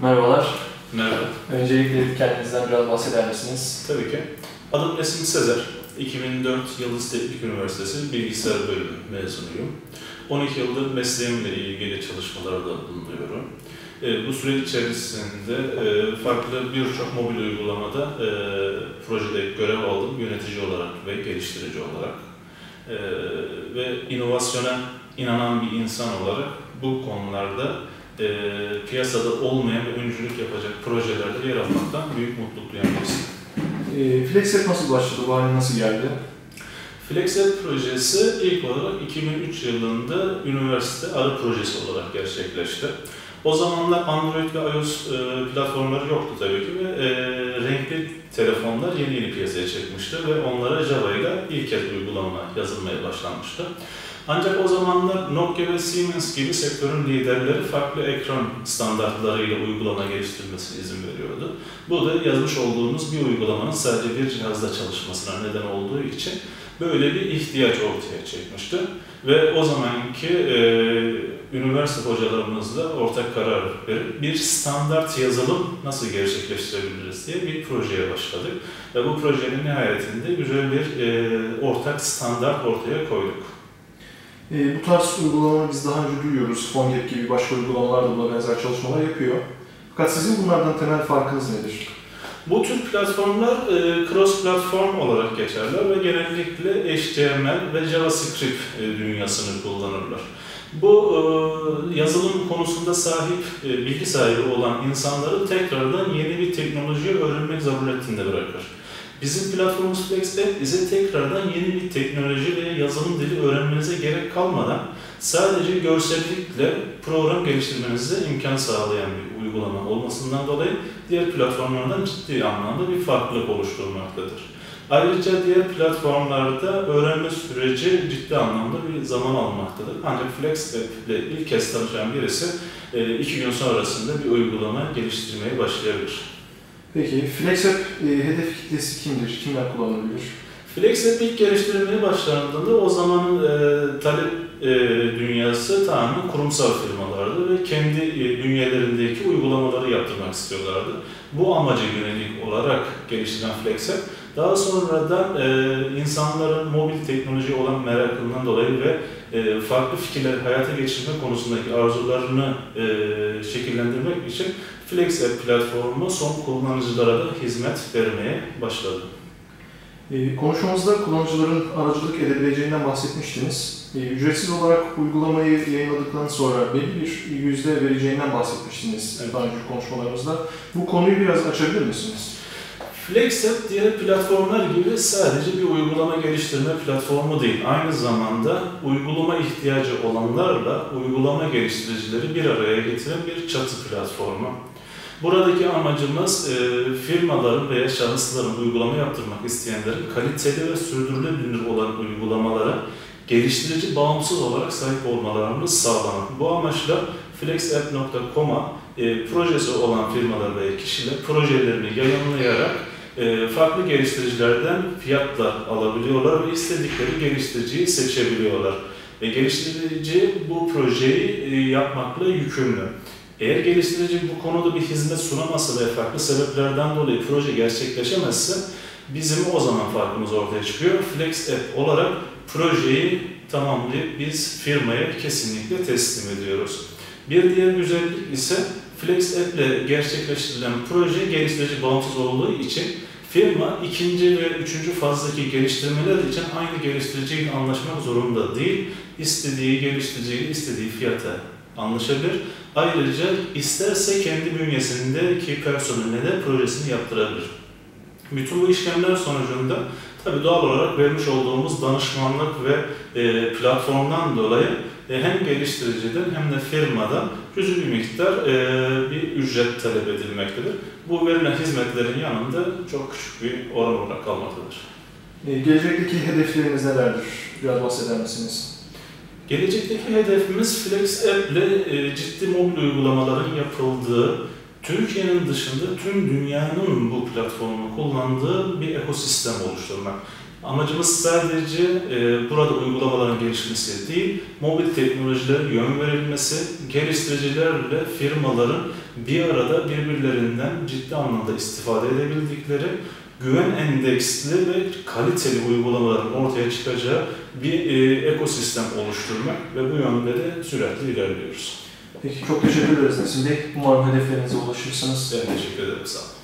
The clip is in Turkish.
Merhabalar. Merhaba. Öncelikle kendinizden biraz bahseder misiniz? Tabii ki. Adım Nesim Sezer. 2004 Yıldız Teknik Üniversitesi Bilgisayar Bölümü mezunuyum. 12 yıldır mesleğimle ilgili çalışmalarda bulunuyorum. Bu süreç içerisinde farklı birçok mobil uygulamada projede görev aldım yönetici olarak ve geliştirici olarak. Ve inovasyona inanan bir insan olarak bu konularda piyasada olmayan ve öncülük yapacak projelerde yer almaktan büyük mutluluk duyan birisiyim. FlexApp nasıl başladı? Bu hale nasıl geldi? FlexApp projesi ilk olarak 2003 yılında üniversite arı projesi olarak gerçekleşti. O zamanlar Android ve iOS platformları yoktu tabii ki ve renkli telefonlar yeni piyasaya çıkmıştı ve onlara Java ile ilk kez uygulama yazılmaya başlanmıştı. Ancak o zamanlar Nokia ve Siemens gibi sektörün liderleri farklı ekran standartlarıyla uygulama geliştirmesine izin veriyordu. Bu da yazmış olduğumuz bir uygulamanın sadece bir cihazda çalışmasına neden olduğu için böyle bir ihtiyaç ortaya çıkmıştı. Ve o zamanki üniversite hocalarımızla ortak karar verip bir standart yazılım nasıl gerçekleştirebiliriz diye bir projeye başladık. Ve bu projenin nihayetinde güzel bir ortak standart ortaya koyduk. Bu tarz uygulamaları biz daha önce duyuyoruz. PhoneGap gibi başka uygulamalar da buna benzer çalışmalar yapıyor. Fakat sizin bunlardan temel farkınız nedir? Bu tür platformlar cross-platform olarak geçerler ve genellikle HTML ve JavaScript dünyasını kullanırlar. Bu yazılım konusunda bilgi sahibi olan insanları tekrardan yeni bir teknolojiyi öğrenmek zaruriyetinde bırakır. Bizim platformumuz FlexApp ise tekrardan yeni bir teknoloji ve yazılım dili öğrenmenize gerek kalmadan sadece görsellikle program geliştirmenize imkan sağlayan bir uygulama olmasından dolayı diğer platformlardan ciddi anlamda bir farklılık oluşturmaktadır. Ayrıca diğer platformlarda öğrenme süreci ciddi anlamda bir zaman almaktadır. Ancak FlexApp ile ilk kez tanışan birisi 2 gün sonrasında bir uygulama geliştirmeye başlayabilir. Peki, FlexApp hedef kitlesi kimdir? Kimler kullanabilir? FlexApp ilk geliştirilmeye başlandığında o zamanın talep dünyası tamamen kurumsal firmalardı ve kendi bünyelerindeki uygulamaları yaptırmak istiyorlardı. Bu amaca yönelik olarak geliştirilen FlexApp, daha sonradan insanların mobil teknoloji olan merakından dolayı ve farklı fikirleri hayata geçirme konusundaki arzularını şekillendirmek için FlexApp platformu son kullanıcılara da hizmet vermeye başladı. Konuşmamızda kullanıcıların aracılık edebileceğinden bahsetmiştiniz. Ücretsiz olarak uygulamayı yayınladıktan sonra belli bir yüzde vereceğinden bahsetmiştiniz daha önceki konuşmalarımızda. Bu konuyu biraz açabilir misiniz? FlexApp diğer platformlar gibi sadece bir uygulama geliştirme platformu değil. Aynı zamanda uygulama ihtiyacı olanlarla uygulama geliştiricileri bir araya getiren bir çatı platformu. Buradaki amacımız firmaların veya şahısların uygulama yaptırmak isteyenlerin kaliteli ve sürdürülebilir olan uygulamalara geliştirici bağımsız olarak sahip olmalarını sağlamak. Bu amaçla flexapp.com'a projesi olan firmalar veya kişiler projelerini yayınlayarak farklı geliştiricilerden fiyatlar alabiliyorlar ve istedikleri geliştiriciyi seçebiliyorlar. Geliştirici bu projeyi yapmakla yükümlü. Eğer geliştirici bu konuda bir hizmet sunamazsa ve farklı sebeplerden dolayı proje gerçekleşemezse bizim o zaman farkımız ortaya çıkıyor. FlexApp olarak projeyi tamamlayıp biz firmaya kesinlikle teslim ediyoruz. Bir diğer güzellik ise FlexApp ile gerçekleştirilen proje geliştirici bağımsız olduğu için firma ikinci ve üçüncü fazdaki geliştirmeler için aynı geliştiriciyle anlaşmak zorunda değil. İstediği geliştiriciyle istediği fiyata anlaşabilir. Ayrıca isterse kendi bünyesindeki personeline de projesini yaptırabilir. Bütün bu işlemler sonucunda tabii doğal olarak vermiş olduğumuz danışmanlık ve platformdan dolayı hem geliştiriciden hem de firmadan cüzi bir miktar bir ücret talep edilmektedir. Bu verilen hizmetlerin yanında çok küçük bir oran olarak kalmaktadır. Gelecekteki hedefleriniz nelerdir? Biraz bahseder misiniz? Gelecekteki hedefimiz FlexApp ile ciddi mobil uygulamaların yapıldığı, Türkiye'nin dışında tüm dünyanın bu platformu kullandığı bir ekosistem oluşturmak. Amacımız sadece burada uygulamaların gelişmesi değil, mobil teknolojilere yön verilmesi, geliştiricilerle firmaların bir arada birbirlerinden ciddi anlamda istifade edebildikleri, güven endeksli ve kaliteli uygulamaların ortaya çıkacağı bir ekosistem oluşturmak ve bu yönde de sürekli ilerliyoruz. Peki çok teşekkür ederiz Nesim Bey. Umarım hedeflerinize ulaşırsınız. Ben teşekkür ederim. Sağ olun.